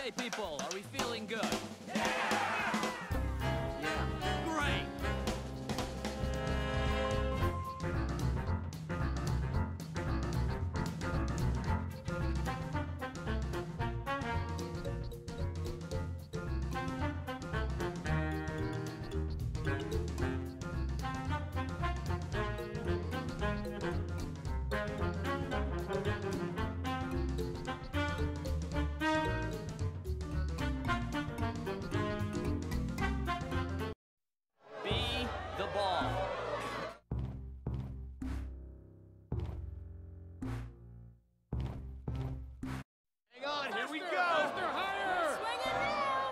Hey people, are we feeling good? Yeah! Great! Be the ball. Hang on, here we go! Faster, higher! Swing it now!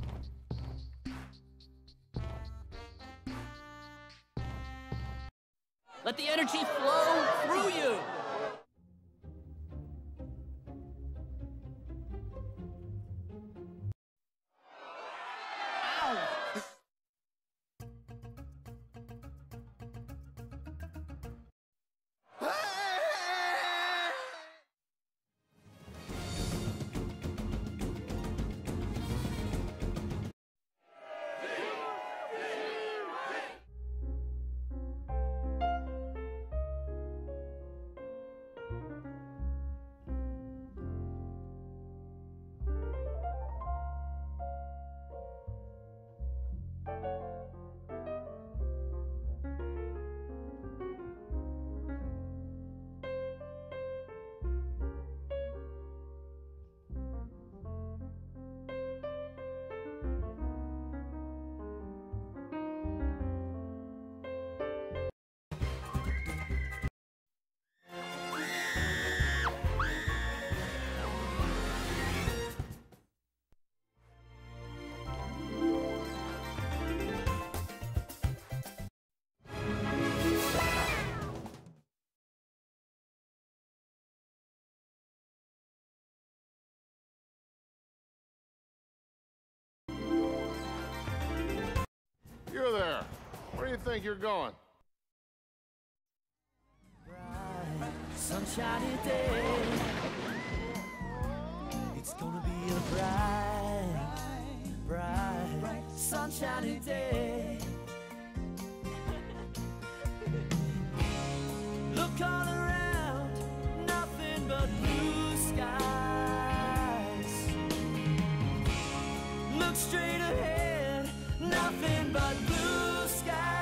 Let the energy flow through you! Ow! You there. Where do you think you're going? Bright, sunshiny day. It's gonna be a bright, sunshiny day. Look all around, nothing but blue skies. Look straight ahead, nothing but blue skies.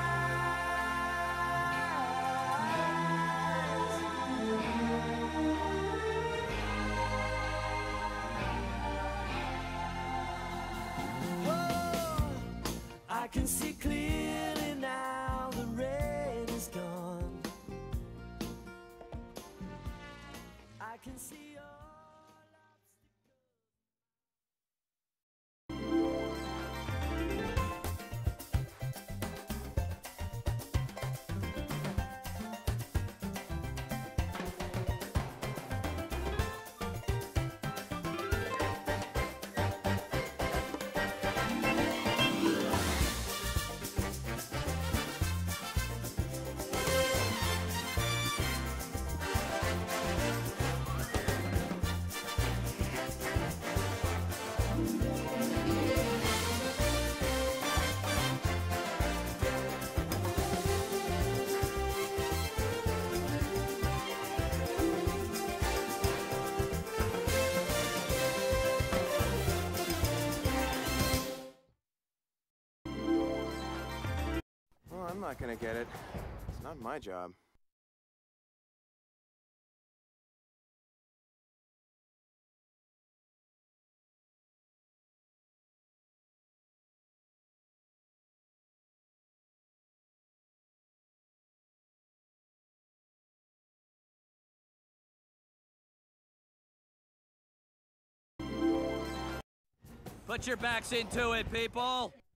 I can see clearly now, the rain is gone. I can see all Well, I'm not gonna get it. It's not my job. Put your backs into it, people!